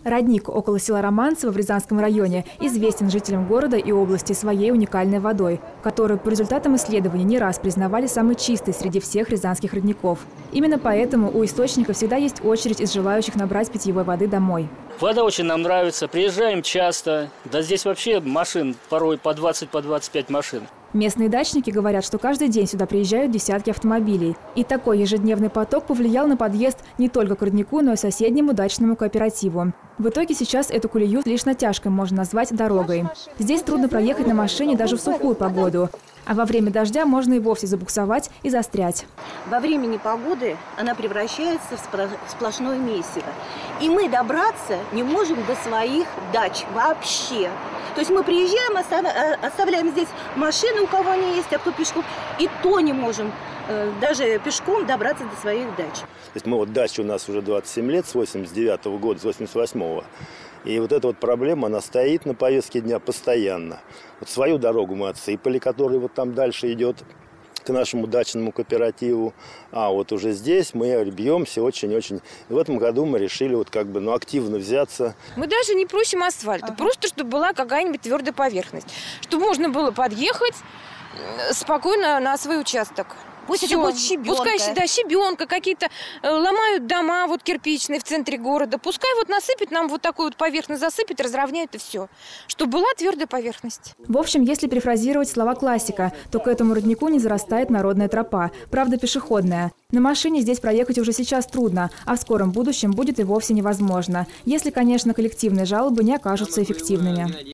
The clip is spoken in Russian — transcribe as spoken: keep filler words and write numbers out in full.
Родник около села Романцево в Рязанском районе известен жителям города и области своей уникальной водой, которую по результатам исследований не раз признавали самой чистой среди всех рязанских родников. Именно поэтому у источника всегда есть очередь из желающих набрать питьевой воды домой. Вода очень нам нравится, приезжаем часто. Да здесь вообще машин порой по двадцать, по двадцать пять машин. Местные дачники говорят, что каждый день сюда приезжают десятки автомобилей. И такой ежедневный поток повлиял на подъезд не только к роднику, но и соседнему дачному кооперативу. В итоге сейчас эту колею лишь натяжкой можно назвать дорогой. Здесь трудно проехать на машине даже в сухую погоду. А во время дождя можно и вовсе забуксовать и застрять. Во время непогоды она превращается в сплошное месиво. И мы добраться не можем до своих дач вообще. То есть мы приезжаем, оставляем здесь машины, у кого они есть, а кто пешком. И то не можем даже пешком добраться до своих дач. То есть мы вот дача у нас уже двадцать семь лет, с восемьдесят девятого года, с восемьдесят восьмого. И вот эта вот проблема, она стоит на повестке дня постоянно. Вот свою дорогу мы отсыпали, которая вот там дальше идет к нашему дачному кооперативу. А вот уже здесь мы бьемся очень-очень. И в этом году мы решили вот как бы ну, активно взяться. Мы даже не просим асфальта, ага. Просто чтобы была какая-нибудь твердая поверхность. Чтобы можно было подъехать спокойно на свой участок. Пусть это будет щебенка. Пускай, да, щебенка, какие-то э, ломают дома вот кирпичные в центре города. Пускай вот насыпет нам вот такую вот поверхность, засыпет, разровняет и все. Чтобы была твердая поверхность. В общем, если перефразировать слова классика, то к этому роднику не зарастает народная тропа, правда пешеходная. На машине здесь проехать уже сейчас трудно, а в скором будущем будет и вовсе невозможно, если, конечно, коллективные жалобы не окажутся эффективными.